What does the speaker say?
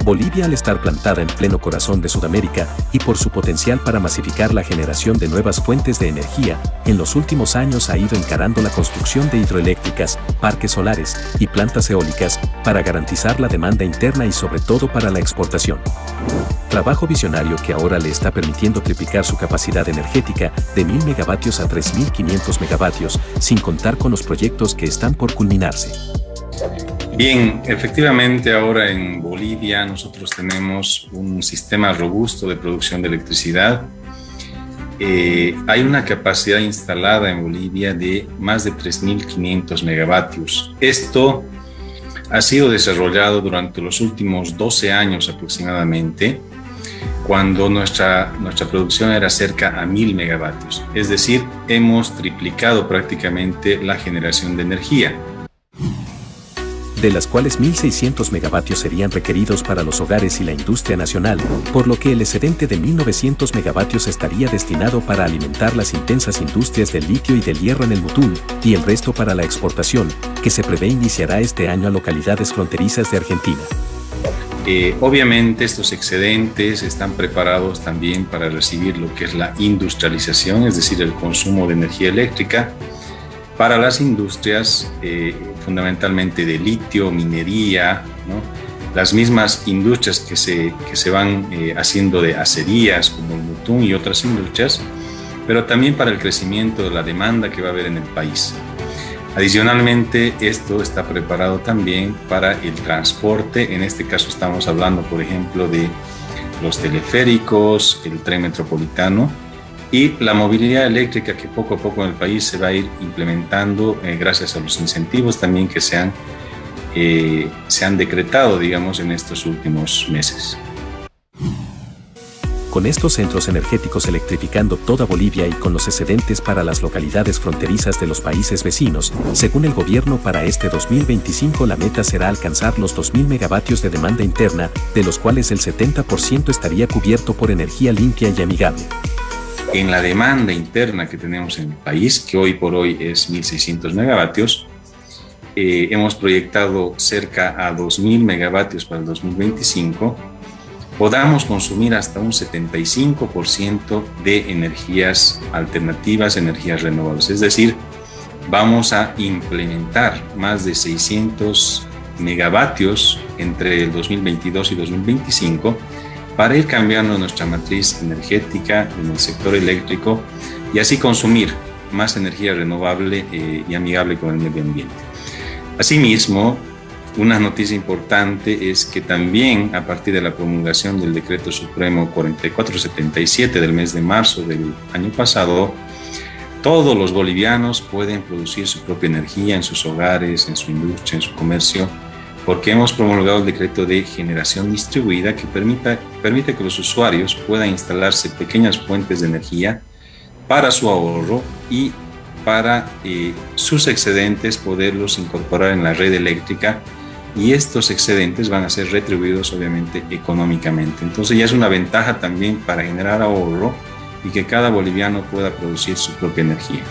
Bolivia, al estar plantada en pleno corazón de Sudamérica y por su potencial para masificar la generación de nuevas fuentes de energía, en los últimos años ha ido encarando la construcción de hidroeléctricas, parques solares y plantas eólicas para garantizar la demanda interna y sobre todo para la exportación. Trabajo visionario que ahora le está permitiendo triplicar su capacidad energética de 1000 megavatios a 3500 megavatios, sin contar con los proyectos que están por culminarse. Bien, efectivamente ahora en Bolivia nosotros tenemos un sistema robusto de producción de electricidad. Hay una capacidad instalada en Bolivia de más de 3500 megavatios. Esto ha sido desarrollado durante los últimos 12 años aproximadamente, cuando nuestra producción era cerca a 1000 megavatios. Es decir, hemos triplicado prácticamente la generación de energía, de las cuales 1.600 megavatios serían requeridos para los hogares y la industria nacional, por lo que el excedente de 1.900 megavatios estaría destinado para alimentar las intensas industrias del litio y del hierro en el Mutún, y el resto para la exportación, que se prevé iniciará este año a localidades fronterizas de Argentina. Obviamente estos excedentes están preparados también para recibir lo que es la industrialización, es decir, el consumo de energía eléctrica para las industrias fundamentalmente de litio, minería, ¿no? Las mismas industrias que se van haciendo de acerías como el Mutún y otras industrias, pero también para el crecimiento de la demanda que va a haber en el país. Adicionalmente, esto está preparado también para el transporte. En este caso estamos hablando, por ejemplo, de los teleféricos, el tren metropolitano y la movilidad eléctrica que poco a poco en el país se va a ir implementando gracias a los incentivos también que se han decretado, digamos, en estos últimos meses. Con estos centros energéticos electrificando toda Bolivia y con los excedentes para las localidades fronterizas de los países vecinos, según el gobierno para este 2025 la meta será alcanzar los 2000 megavatios de demanda interna, de los cuales el 70% estaría cubierto por energía limpia y amigable. En la demanda interna que tenemos en el país, que hoy por hoy es 1600 megavatios, hemos proyectado cerca a 2000 megavatios para el 2025, podamos consumir hasta un 75% de energías alternativas, energías renovables. Es decir, vamos a implementar más de 600 megavatios entre el 2022 y 2025 para ir cambiando nuestra matriz energética en el sector eléctrico y así consumir más energía renovable y amigable con el medio ambiente. Asimismo, una noticia importante es que también a partir de la promulgación del Decreto Supremo 4477 del mes de marzo del año pasado, todos los bolivianos pueden producir su propia energía en sus hogares, en su industria, en su comercio, porque hemos promulgado el decreto de generación distribuida que permite que los usuarios puedan instalarse pequeñas fuentes de energía para su ahorro y para sus excedentes poderlos incorporar en la red eléctrica, y estos excedentes van a ser retribuidos obviamente económicamente. Entonces ya es una ventaja también para generar ahorro y que cada boliviano pueda producir su propia energía.